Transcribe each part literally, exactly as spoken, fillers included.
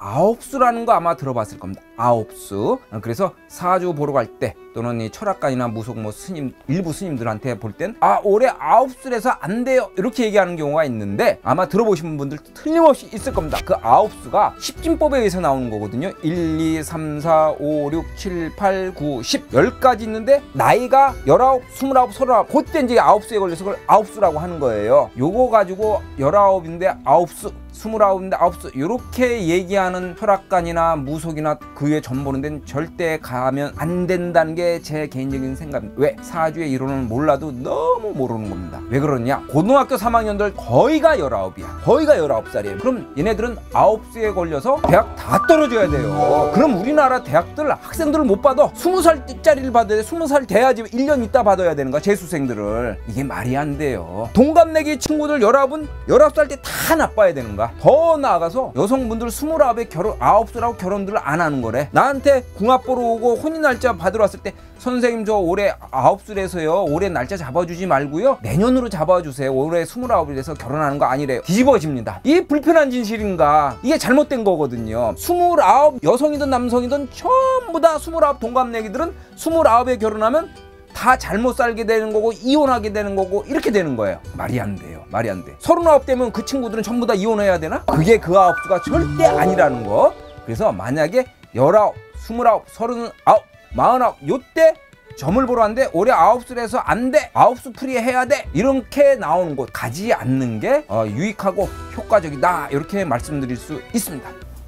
아홉 수라는 거 아마 들어봤을 겁니다. 아홉 수. 그래서 사주 보러 갈 때 또는 이 철학관이나 무속 뭐 스님, 일부 스님들한테 볼 땐 아 올해 아홉 수라서 안 돼요 이렇게 얘기하는 경우가 있는데, 아마 들어보신 분들 틀림없이 있을 겁니다. 그 아홉 수가 십진법에 의해서 나오는 거거든요. 일, 이, 삼, 사, 오, 육, 칠, 팔, 구, 십 열 가지 있는데 나이가 열아홉, 스물아홉, 서른아홉, 그때 이제 아홉 수에 걸려서 그걸 아홉 수라고 하는 거예요. 요거 가지고 열아홉인데 아홉 수, 스물아홉인데 아홉 수 이렇게 얘기하는 철학관이나 무속이나 그 외 전보는 데는 절대 가면 안 된다는 게 제 개인적인 생각입니다. 왜? 사주의 이론을 몰라도 너무 모르는 겁니다. 왜 그러냐? 고등학교 삼 학년들 거의가 열아홉이야. 거의가 열아홉 살이에요. 그럼 얘네들은 아홉 수에 걸려서 대학 다 떨어져야 돼요. 그럼 우리나라 대학들 학생들을 못 받아. 스무 살짜리를 받아야 돼. 스무 살 돼야지 일 년 있다 받아야 되는 거야. 재수생들을. 이게 말이 안 돼요. 동갑내기 친구들 열아홉은 열아홉 살 때 다 나빠야 되는 거야. 더 나아가서 여성분들 스물아홉에 결혼, 아홉 수라고 결혼들을 안 하는 거래. 나한테 궁합 보러 오고 혼인날짜 받으러 왔을 때 선생님 저 올해 아홉 수래서요 올해 날짜 잡아주지 말고요 내년으로 잡아주세요. 올해 스물아홉이라서 결혼하는 거 아니래요. 뒤집어집니다. 이게 불편한 진실인가? 이게 잘못된 거거든요. 스물아홉 여성이든 남성이든 전부 다 스물아홉 동갑내기들은 스물아홉에 결혼하면 다 잘못 살게 되는 거고 이혼하게 되는 거고 이렇게 되는 거예요. 말이 안 돼요. 말이 안 돼. 서른아홉 되면 그 친구들은 전부 다 이혼해야 되나? 그게 그 아홉 수가 절대 아니라는 거. 그래서 만약에 열아홉, 스물아홉, 서른아홉, 마흔아홉 요때 점을 보러 왔는데 올해 아홉 수래서 안 돼. 아홉 수 풀이 해야 돼. 이렇게 나오는 곳 가지 않는 게 어, 유익하고 효과적이다. 이렇게 말씀드릴 수 있습니다.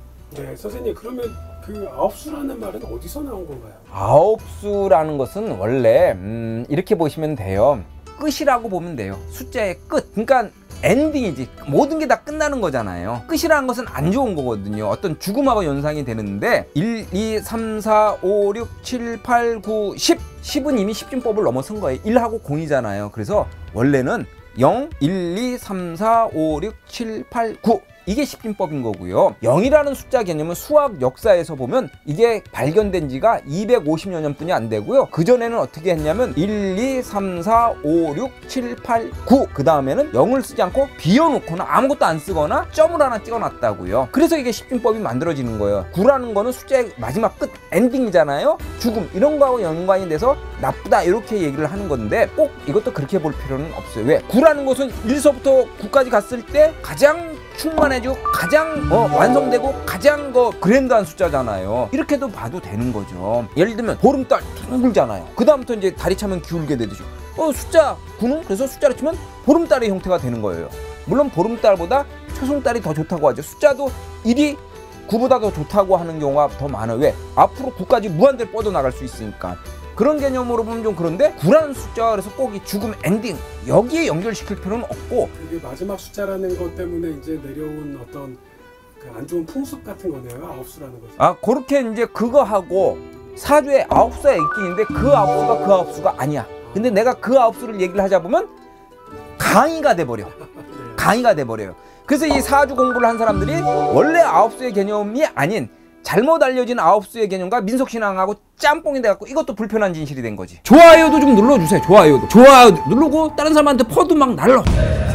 네, 선생님 그러면 그 아홉 수라는 말은 어디서 나온 건가요? 아홉 수라는 것은 원래 음, 이렇게 보시면 돼요. 끝이라고 보면 돼요. 숫자의 끝. 그러니까 엔딩이지. 모든 게 다 끝나는 거잖아요. 끝이라는 것은 안 좋은 거거든요. 어떤 죽음하고 연상이 되는데 일, 이, 삼, 사, 오, 육, 칠, 팔, 구, 십. 십은 이미 십진법을 넘어선 거예요. 일하고 공이잖아요. 그래서 원래는 영, 일, 이, 삼, 사, 오, 육, 칠, 팔, 구 이게 십진법인 거고요. 영이라는 숫자 개념은 수학 역사에서 보면 이게 발견된 지가 이백오십여 년 뿐이 안 되고요. 그전에는 어떻게 했냐면 일, 이, 삼, 사, 오, 육, 칠, 팔, 구 그 다음에는 영을 쓰지 않고 비워놓거나 아무것도 안 쓰거나 점을 하나 찍어놨다고요. 그래서 이게 십진법이 만들어지는 거예요. 구라는 거는 숫자의 마지막 끝 엔딩이잖아요. 죽음 이런 거하고 연관이 돼서 나쁘다 이렇게 얘기를 하는 건데 꼭 이것도 그렇게 볼 필요는 없어요. 왜? 구라는 것은 일서부터 구까지 갔을 때 가장 충만해지고 가장 어, 완성되고 가장 거 그랜드한 숫자잖아요. 이렇게도 봐도 되는 거죠. 예를 들면 보름달 둥글잖아요. 그 다음부터 이제 다리 차면 기울게 되듯이 어, 숫자 구는 그래서 숫자를 치면 보름달의 형태가 되는 거예요. 물론 보름달보다 초승달이 더 좋다고 하죠. 숫자도 일이 구보다 더 좋다고 하는 경우가 더 많아요. 왜? 앞으로 구까지 무한대로 뻗어나갈 수 있으니까. 그런 개념으로 보면 좀 그런데 구라는 숫자 그래서 꼭 이 죽음 엔딩 여기에 연결시킬 필요는 없고, 그게 마지막 숫자라는 것 때문에 이제 내려온 어떤 그 안 좋은 풍습 같은 거네요. 아홉 수라는 것은. 아 그렇게 이제 그거 하고 사주에 아홉 수가 있긴 있는데 그 아홉 수가 그 아홉 수가 아니야. 근데 내가 그 아홉 수를 얘기를 하자 보면 강의가 돼버려. 강의가 돼버려요. 그래서 이 사주 공부를 한 사람들이 원래 아홉 수의 개념이 아닌 잘못 알려진 아홉 수의 개념과 민속신앙하고 짬뽕이 돼갖고 이것도 불편한 진실이 된 거지. 좋아요도 좀 눌러주세요. 좋아요도. 좋아요 누르고 다른 사람한테 퍼도 막 날러.